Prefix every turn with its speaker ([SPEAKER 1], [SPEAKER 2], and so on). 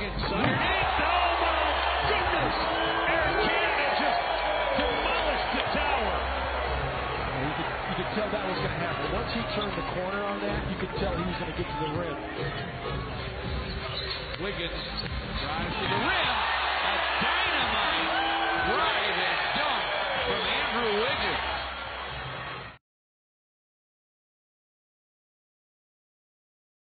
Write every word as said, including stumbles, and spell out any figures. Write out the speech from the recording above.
[SPEAKER 1] Wiggins underneath. Oh my goodness! Air Canada just demolished the tower.
[SPEAKER 2] You could, you could tell that was going to happen. Once he turned the corner on that, you could tell he was going to get to the rim.
[SPEAKER 1] Wiggins drives to the rim. A dynamite